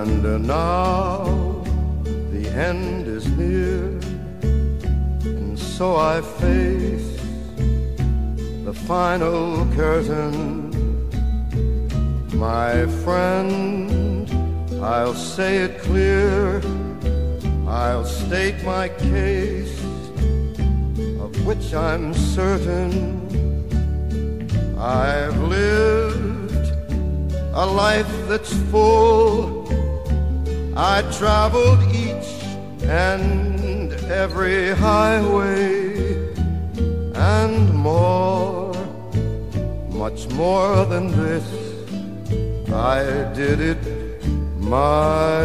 And now the end is near, and so I face the final curtain. My friend, I'll say it clear, I'll state my case, of which I'm certain. I've lived a life that's full. I traveled each and every highway and more, much more than this. I did it my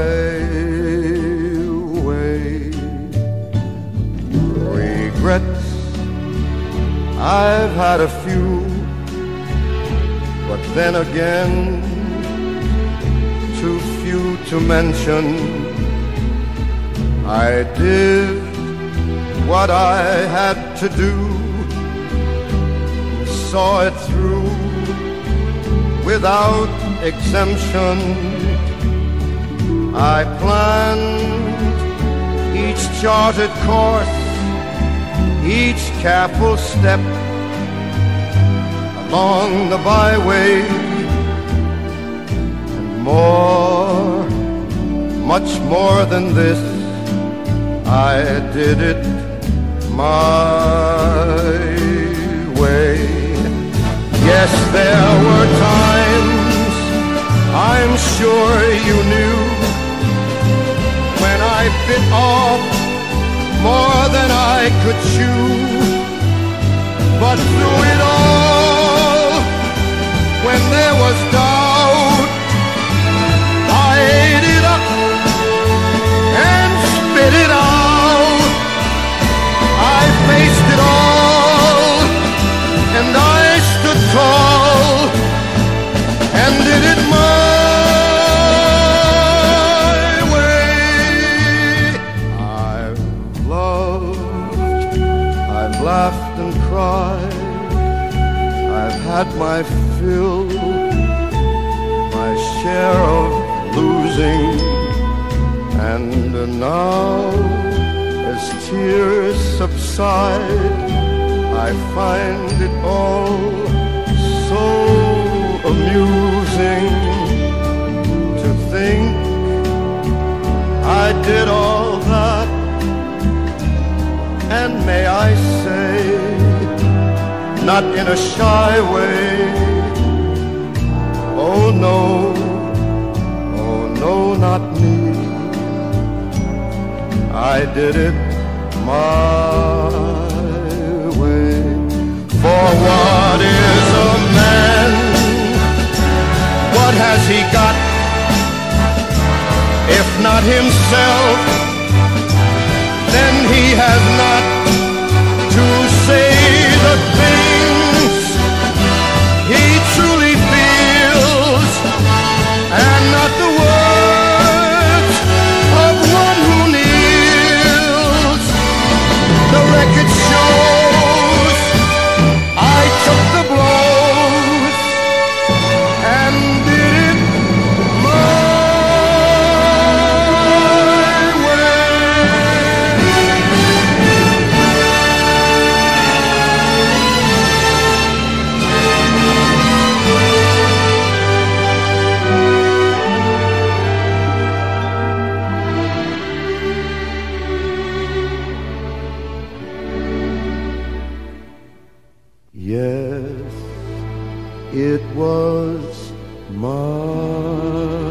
way. Regrets, I've had a few, but then again, too few to mention. I did what I had to do, saw it through without exemption. I planned each charted course, each careful step along the byway, and more, much more than this, I did it my way. Yes, there were times, I'm sure you knew, when I bit off more than I could chew. But through it all, when there was doubt, I ate it up and spit it out. I faced it all, and I stood tall and did it my way. I've loved, I've laughed and cried, I've had my fill, my share of losing, and now as tears subside, I find it all so amusing to think I did all that, and may I say, not in a shy way, oh no, not me. I did it my way. For what is a man? What has he got? If not himself, then he has not to say the things he truly feels, and not the words of one who kneels. The record shows I took the blows and did it my Yes, it was my